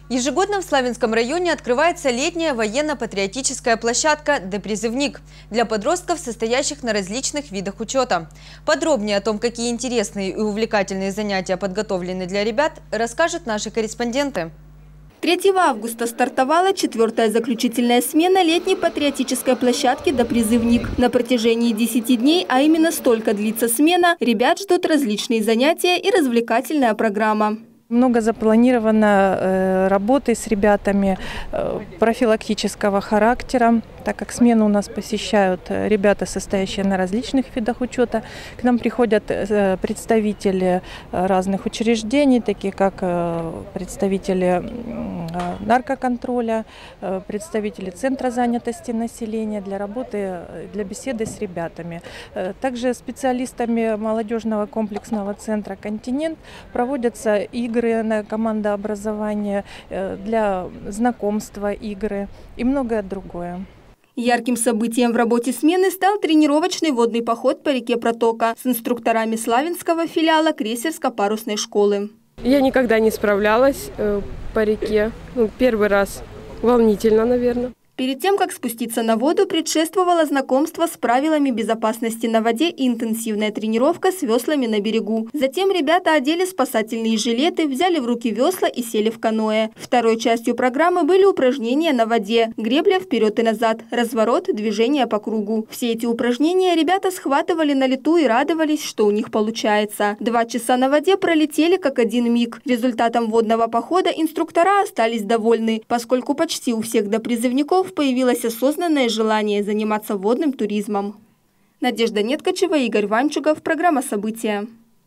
Ежегодно в Славянском районе открывается летняя военно-патриотическая площадка «Допризывник» для подростков, состоящих на различных видах учета. Подробнее о том, какие интересные и увлекательные занятия подготовлены для ребят, расскажут наши корреспонденты. 3 августа стартовала 4-я заключительная смена летней патриотической площадки «Допризывник». На протяжении 10 дней, а именно столько длится смена, ребят ждут различные занятия и развлекательная программа. Много запланировано работы с ребятами профилактического характера, так как смену у нас посещают ребята, состоящие на различных видах учета. К нам приходят представители разных учреждений, такие как представители наркоконтроля, представители Центра занятости населения для работы, для беседы с ребятами. Также специалистами молодежного комплексного центра «Континент» проводятся игры на командообразование, для знакомства игры и многое другое. Ярким событием в работе смены стал тренировочный водный поход по реке Протока с инструкторами Славянского филиала Крейсерско-парусной школы. Я никогда не справлялась по реке. Первый раз. Волнительно, наверное. Перед тем, как спуститься на воду, предшествовало знакомство с правилами безопасности на воде и интенсивная тренировка с веслами на берегу. Затем ребята одели спасательные жилеты, взяли в руки весла и сели в каноэ. Второй частью программы были упражнения на воде, гребля вперед и назад, разворот, движение по кругу. Все эти упражнения ребята схватывали на лету и радовались, что у них получается. 2 часа на воде пролетели как один миг. Результатом водного похода инструктора остались довольны, поскольку почти у всех допризывников появилось осознанное желание заниматься водным туризмом. Надежда Неткачева, Игорь Ванчугов. Программа «События».